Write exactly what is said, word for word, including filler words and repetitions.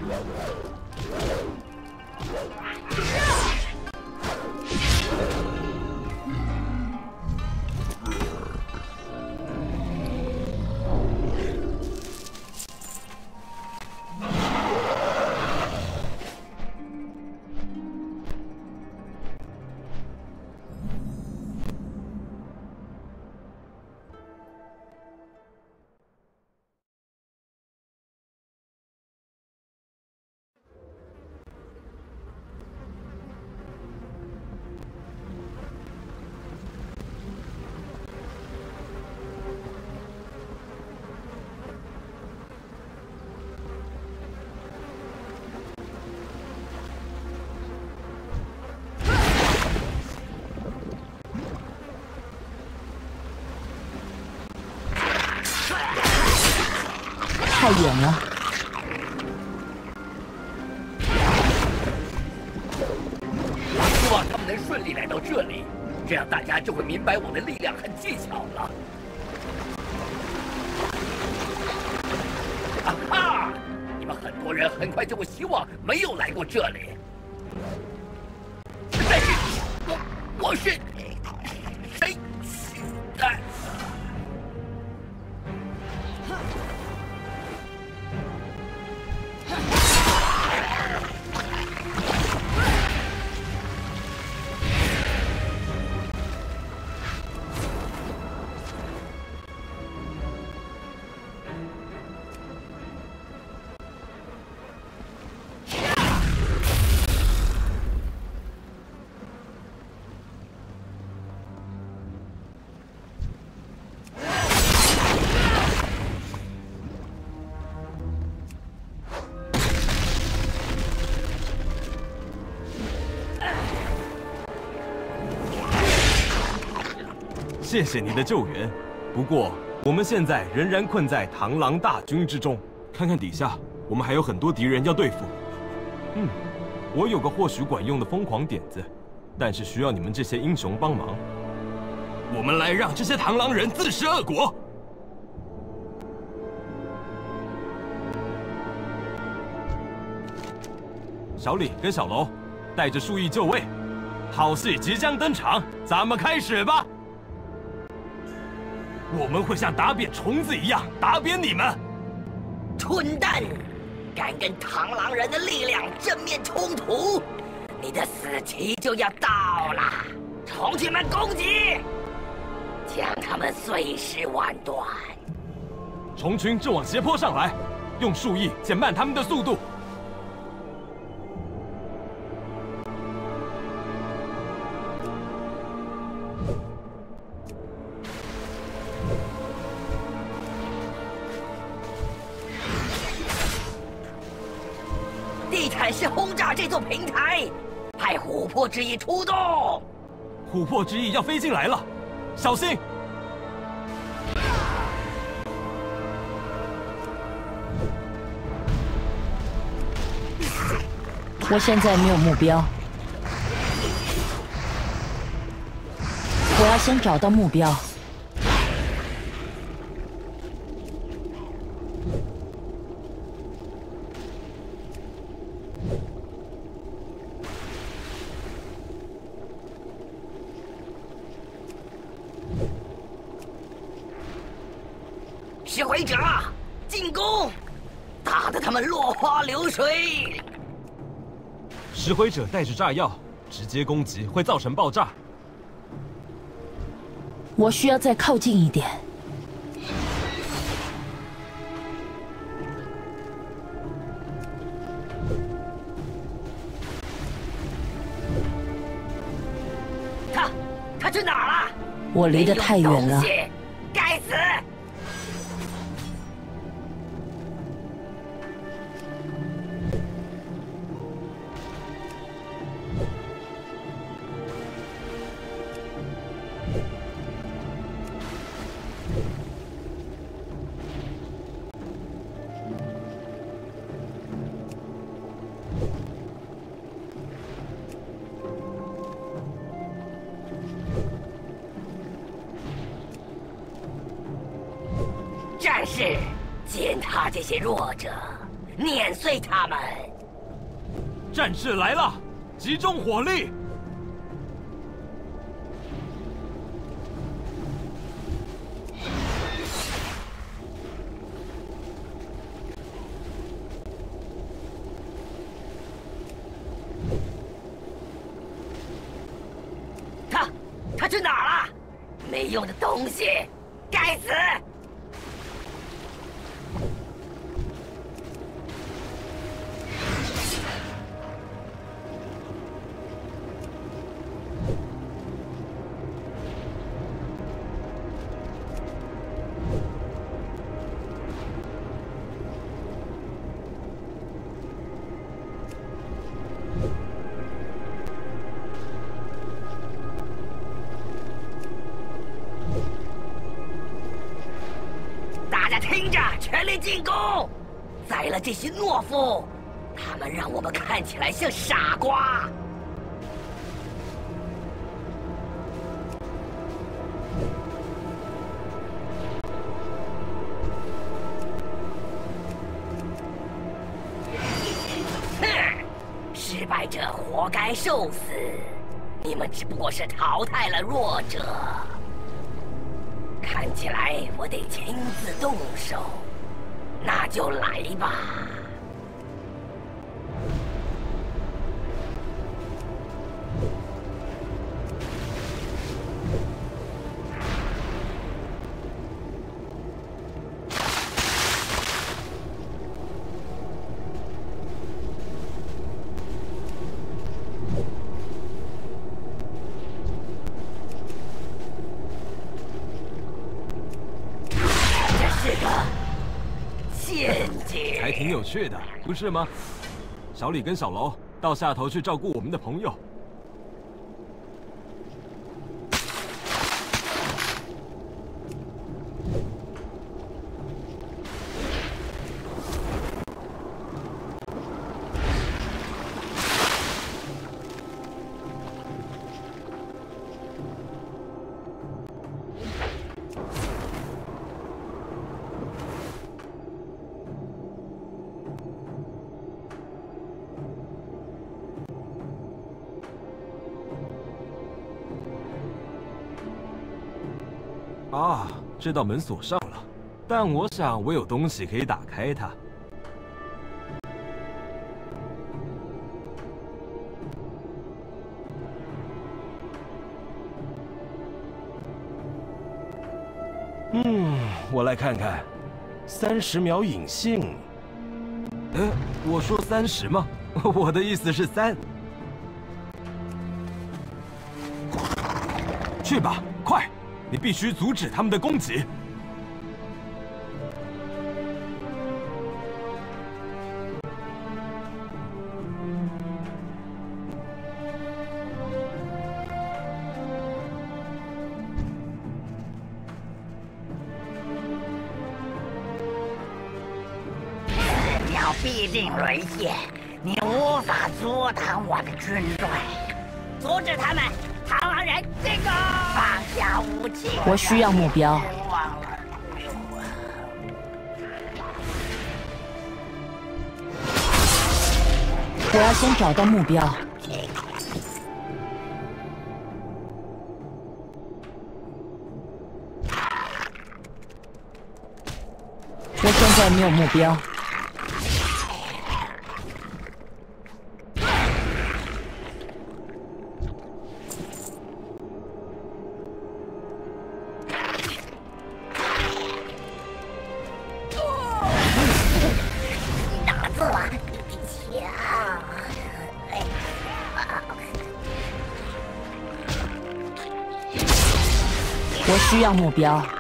太远了。 我希望他们能顺利来到这里，这样大家就会明白我的力量和技巧了。啊哈！你们很多人很快就会希望没有来过这里。但是，我我是谁取代？ 谢谢你的救援，不过我们现在仍然困在螳螂大军之中。看看底下，我们还有很多敌人要对付。嗯，我有个或许管用的疯狂点子，但是需要你们这些英雄帮忙。我们来让这些螳螂人自食恶果。小李跟小楼带着树毅就位，好戏即将登场，咱们开始吧。 我们会像打扁虫子一样打扁你们！ 蠢蛋，敢跟螳螂人的力量正面冲突，你的死期就要到了！虫群们攻击，将他们碎尸万段。 虫群正往斜坡上来，用树翼减慢他们的速度。 地毯式轰炸这座平台，派琥珀之翼出动。 琥珀之翼要飞进来了，小心！ 我现在没有目标，我要先找到目标。 石灰者进攻，打得他们落花流水。 石灰者带着炸药，直接攻击会造成爆炸。 我需要再靠近一点。 他，他去哪儿了？ 我离得太远了。 该死！ 战士，践踏这些弱者， 碾碎他们！ 战士来了，集中火力！ 他，他去哪儿了？没用的东西，该死！ 听着，全力进攻！宰了这些懦夫，他们让我们看起来像傻瓜。哼，失败者活该受死！你们只不过是淘汰了弱者。 看起来我得亲自动手，那就来吧。 还挺有趣的，不是吗？小李跟小楼到下头去照顾我们的朋友。啊，这道门锁上了，但我想我有东西可以打开它。嗯，我来看看，三十秒隐性。呃，我说三十吗？我的意思是三。去吧，快！ 你必须阻止他们的攻击。 四秒必定沦陷，你无法阻挡我的军队。阻止他们！ 螳螂人，这个放下武器！ 我需要目标。我要先找到目标。我现在没有目标。 我需要目标。